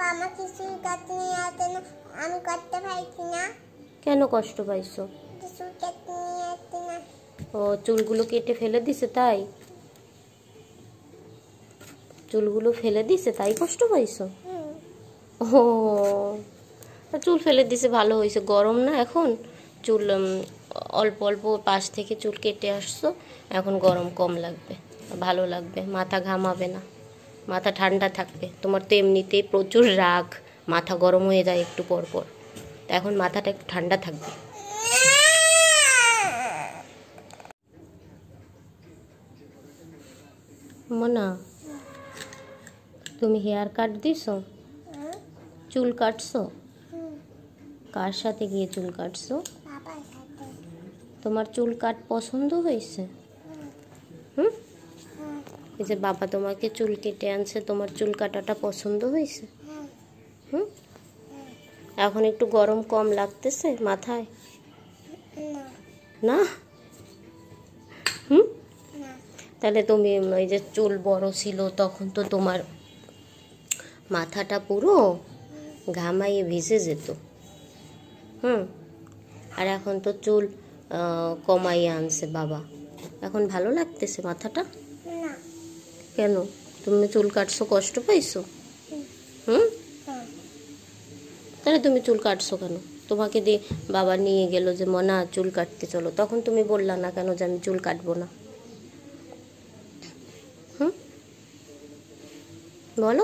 আমাকে চুল কাটতে নিয়ে আসে না, আমি কাটতে পারছি না। কেন কষ্ট পাইছো? চুল কাটতে নিয়ে আসে না। ও চুলগুলো কেটে ফেলে দিছে তাই? চুলগুলো ফেলে দিছে তাই কষ্ট পাইছো? ও চুল ফেলে দিছে ভালো হয়েছে, গরম না এখন, চুল অল্প অল্প পাশ থেকে চুল কেটে আসছো, এখন গরম কম লাগবে, ভালো লাগবে, মাথা ঘামাবে না, মাথা ঠান্ডা থাকবে। তোমার তো এমনিতেই প্রচুর রাগ, মাথা গরম হয়ে যায় একটু পর পর, তা এখন মাথাটা একটু ঠান্ডা থাকবে। মনা, তুমি হেয়ার কাট দিছো? চুল কাটছো? কার সাথে গিয়ে চুল কাটছো? বাবার সাথে। তোমার চুল কাট পছন্দ হয়েছে? হুম, এই যে বাবা তোমাকে চুল কেটে আনছে, তোমার চুল কাটাটা পছন্দ হয়েছে? হুম, এখন একটু গরম কম লাগতেছে মাথায়? না? হুম, তাহলে তুমি ওই যে চুল বড় ছিল তখন তো তোমার মাথাটা পুরো ঘামাইয়ে ভিজে যেত। আর এখন তো চুল কমাইয়ে আনছে বাবা, এখন ভালো লাগতেছে মাথাটা? কেন, তুমি চুল কাটছো কষ্ট পাইছো? তাহলে তুমি চুল কাটছো কেন? তোমাকে দিয়ে বাবা নিয়ে গেল যে মনা চুল কাটতে চলো, তখন তুমি বললা না কেন যে আমি চুল কাটবো না? বলো,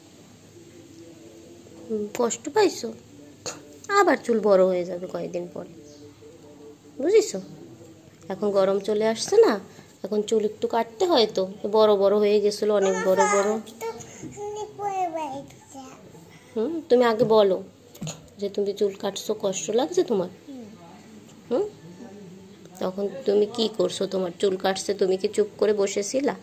কষ্ট পাইছো? আবার চুল বড় হয়ে যাবে কয়েকদিন পরে, বুঝিস? এখন গরম চলে আসছে না, এখন চুল একটু কাটতে হয়, তো বড় বড় হয়ে গেছিলো, অনেক বড় বড়। তুমি আগে বলো যে তুমি চুল কাটছো, কষ্ট লাগছে তোমার? তখন তুমি কি করছো? তোমার চুল কাটছে, তুমি কি চুপ করে বসেছিলা?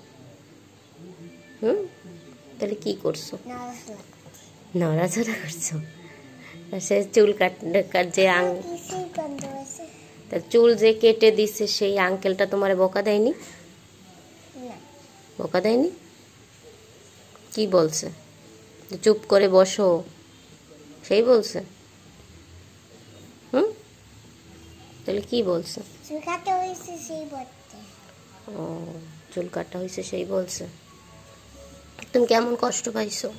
তাহলে কি করছো? নড়াচড়া করছো? সে চুল যে তা চুল যে কেটে দিছে সেই আঙ্কেলটা তোমার বকা দেয়নি? বকা দেয়নি? কি বলছে? চুপ করে বসো সেই বলছে? তাহলে কি বলছে? চুল কাটা হয়েছে সেই বলছে। ও, চুল কাটা হয়েছে সেই বলছে। তুমি কেমন কষ্ট পাইছো?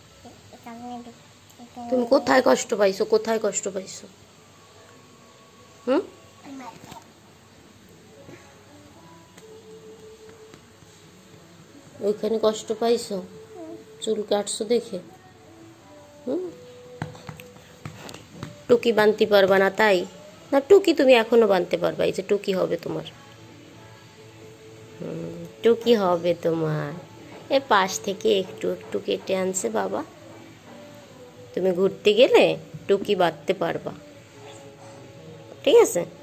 তুমি কোথায় কষ্ট পাইছো? কোথায় কষ্ট পাইছো? ওইখানে কষ্ট পাইছো চুল কাটছো দেখে? টুকি বানতে পারবা না তাই? না, টুকি তুমি এখনো বানতে পারবা, এই যে টুকি হবে তোমার। টুকি হবে তোমার, এ পাশ থেকে একটু একটু কেটে আনছে বাবা, তুমি ঘুরতে গেলে টুকি বাঁধতে পারবা, ঠিক আছে?